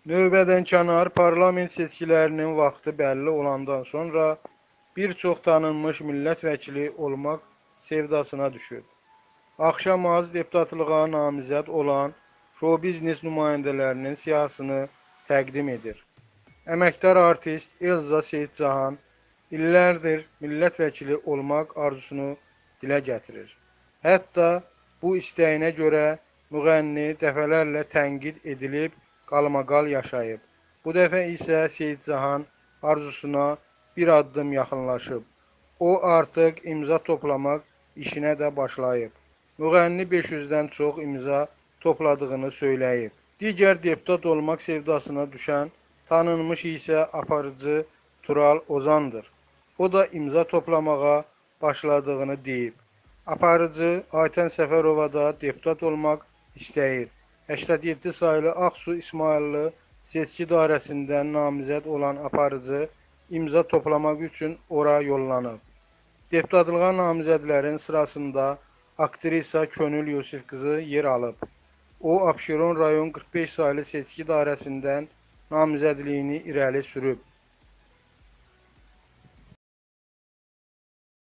Növbədənkənar parlament seçkilərinin vaxtı bəlli olandan sonra bir çox tanınmış millət vəkili olmaq sevdasına düşüb. Axşam az deputatlığa namizəd olan şou-biznes nümayəndələrinin siyahısını təqdim edir. Əməkdar artist Elza Seyidcahan illərdir millət vəkili olmaq arzusunu dilə gətirir. Hətta bu istəyinə görə müğənni dəfələrlə tənqid edilib, qalmaqal yaşayıb. Bu dəfə isə Seyidcahan arzusuna bir addım yaxınlaşıb. O artıq imza toplamaq işinə də başlayıb. Müğənni 500-dən çox imza topladığını söyləyib. Digər deputat olmaq sevdasına düşən tanınmış isə aparıcı Tural Ozandır. O da imza toplamağa başladığını deyib. Aparıcı Aytən Səfərova da deputat olmaq istəyir. 87 saylı Ağsu İsmayıllı seçki dairəsindən namizəd olan aparıcı imza toplamaq üçün ora yollanıb. Deputatlığa namizədlərin sırasında aktrisa Könül Yusif qızı yer alıb. O, Abşeron rayon 45 saylı seçki dairəsindən namizədliyini irəli sürüb.